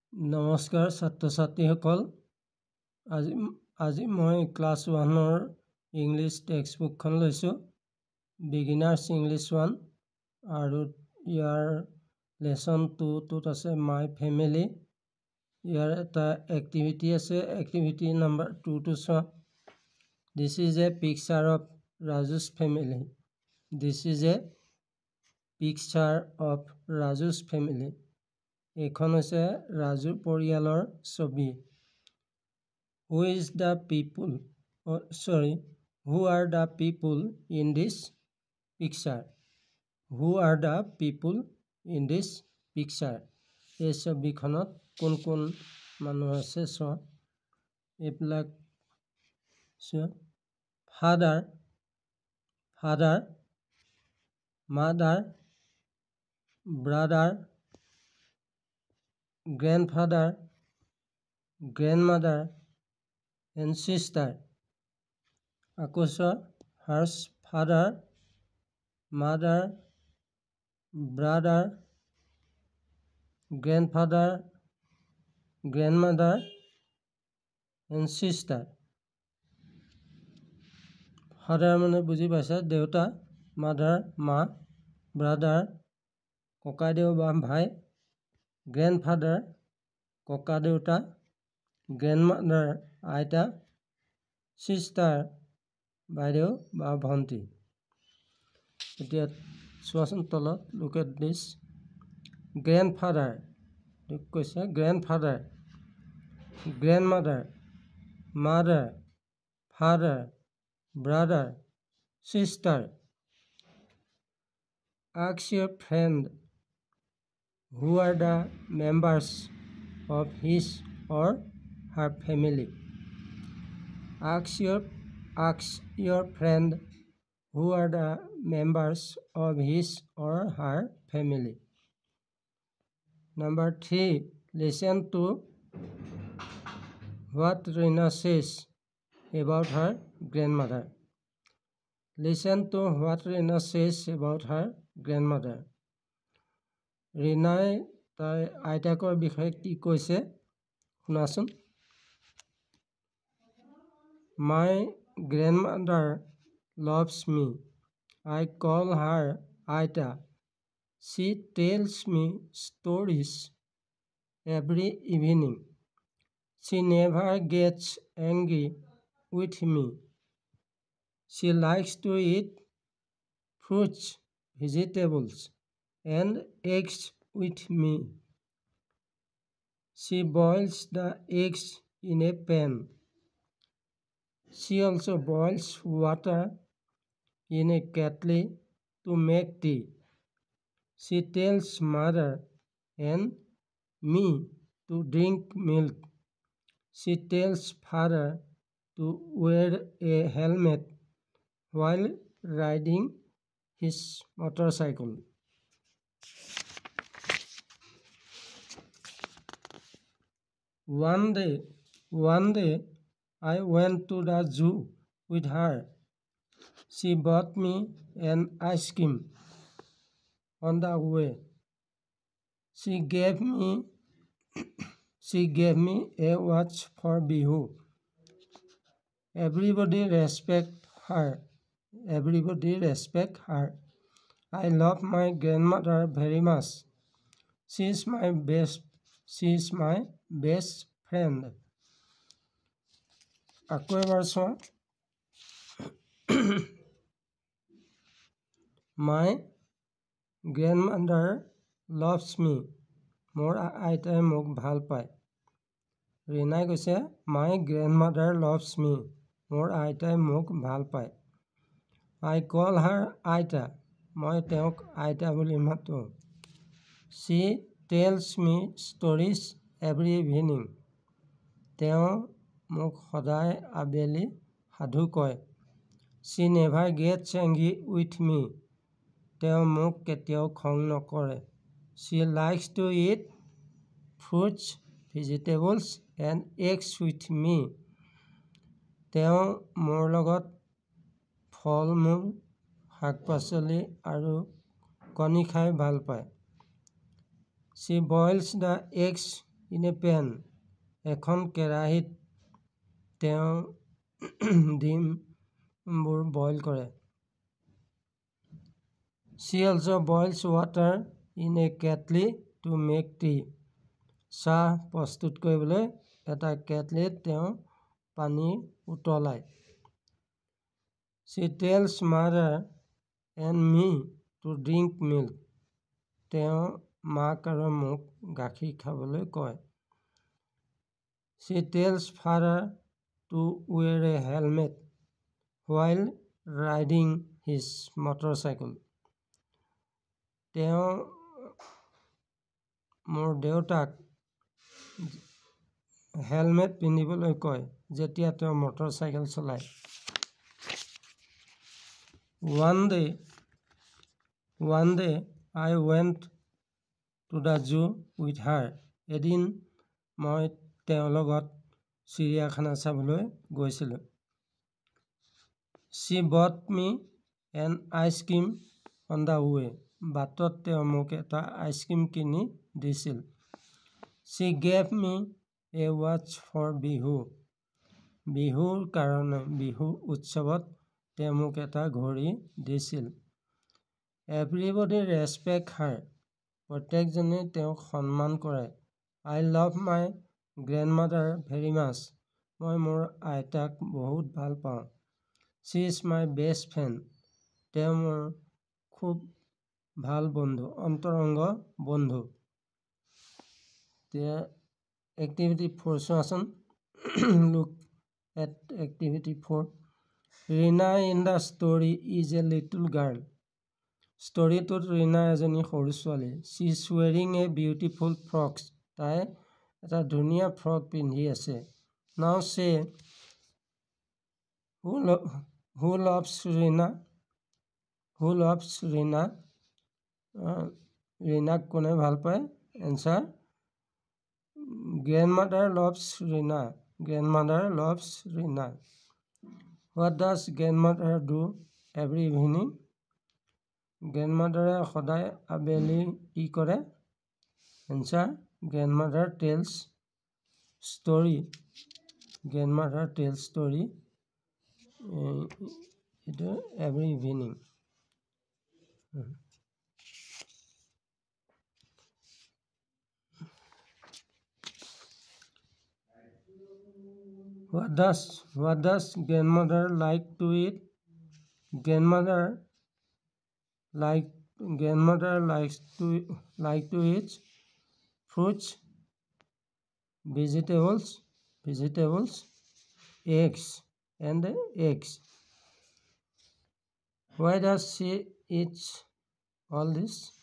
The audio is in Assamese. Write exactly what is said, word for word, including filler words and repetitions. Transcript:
नमस्कार छात्र छात्रीসকল আজি আজি মই ক্লাছ ওৱানৰ ইংলিছ টেক্সট বুকখন লৈছোঁ বিগিনাৰ্ছ ইংলিছ ওৱান আৰু ইয়াৰ লেসন টু টোত আছে মাই ফেমিলি ইয়াৰ এটা এক্টিভিটি আছে এক্টিভিটি নাম্বাৰ টু টো চোৱা this is a picture of Raju's family this is a picture of Raju's family এইখন হৈছে ৰাজু পৰিয়ালৰ ছবি who is the people sorry who are the people in this picture who are the people in this picture এই ছবিখনত কোন কোন মানুহ আছে চোৱা এইবিলাক চোৱা father father mother brother grandfather, grandmother, and sister. Akosa, her father, mother, brother, grandfather, grandmother, and sister. Father mane buji paisa deuta, mother, ma, brother, kokadeo ba bhai. Grandfather, ককা দেউতা grandmother আইতা sister বাইদেউ বা ভন্টি এতিয়া চোৱাচোন তলত look at this grandfather কৈছে grandfather grandmother mother father brother sister ask your friend who are the members of his or her family. Ask your, ask your friend who are the members of his or her family. Number three, listen to what Rina says about her grandmother. Listen to what Rina says about her grandmother. ৰিনাই তাই আইতাকৰ বিষয়ে কি কৈছে শুনাচোন My grandmother loves me. I call her Aita. She tells me stories every evening. She never gets angry with me. She likes to eat fruits, vegetables, and eggs with me. She boils the eggs in a pan. She also boils water in a kettle to make tea. She tells mother and me to drink milk. She tells father to wear a helmet while riding his motorcycle. One day, one day, I went to the zoo with her. She bought me an ice cream on the way. She gave me, she gave me a watch for Bihu. Everybody respect her. Everybody respect her. I love my grandmother very much. She is my best. She is my best friend. আকৌ এবাৰ চোৱা My grandmother loves me. মোৰ আইতাই মোক ভাল পায় ৰিনাই কৈছে My grandmother loves me. মোৰ আইতাই মোক ভাল পায় I call her Aita. মই তেওঁক আইতা বুলি মাতো She tells me stories every evening. তেওঁ মোক সদায় আবেলি সাধু কয় She never gets angry with me. তেওঁ মোক কেতিয়াও খং নকৰে She likes to eat fruits, vegetables and eggs with me. তেওঁ মোৰ লগত ফল মূল শাক পাচলি আৰু কণী খাই ভাল পায় She boils the eggs in a pan. এখন কেৰাহীত তেওঁ ডিমবোৰ বইল কৰে। She also boils water in a kettle to make tea. চাহ প্ৰস্তুত কৰিবলৈ এটা কেটলিত তেওঁ পানী উতলায়। She tells mother and me to drink milk. তেওঁ মাক আৰু মোক গাখীৰ খাবলৈ কয়। She tells father to wear a helmet while riding his motorcycle. তেওঁ মোৰ দেউতাক হেলমেট পিন্ধিবলৈ কয় যেতিয়া তেওঁ মটৰচাইকেল চলায়। One day, one day I went to the zoo with her. এদিন মই তেওঁৰ লগত চিৰিয়াখানা চাবলৈ গৈছিলোঁ। She bought me an ice cream on the way. বাটত তেওঁ মোক এটা আইচক্ৰীম কিনি দিছিল। She gave me a watch for Bihu. বিহুৰ কাৰণে বিহু উৎসৱত তেওঁ মোক এটা ঘড়ী দিছিল। Everybody respect her. প্ৰত্যেকজনে তেওঁক সন্মান কৰে। I love my grandmother very much. মই মোৰ আইতাক বহুত ভাল পাওঁ। She is my best friend. তেওঁ মোৰ খুব ভাল বন্ধু, অন্তৰংগ বন্ধু। এতিয়া এক্টিভিটি ফ'ৰ চোৱাচোন। Look at activity four. Rina in the story is a little girl. ষ্টৰীটোত ৰীনা এজনী সৰু ছোৱালী। She is wearing a beautiful frock. তাই এটা ধুনীয়া ফ্ৰক পিন্ধি আছে। Now say, who, lo who loves Rina? Who loves Rina? ৰীনাক কোনে ভাল পায়? Answer, grandmother loves Rina. Grandmother loves Rina. What does grandmother do every evening? Grandmother সদায় আবেলি কি কৰে? Answer, grandmother tells story. Grandmother tells story uh, every evening. Uh-huh. What does what does grandmother like to eat? Grandmother like grandmother likes to like to eat fruits, vegetables, vegetables, eggs, and eggs. Why does she eat all this?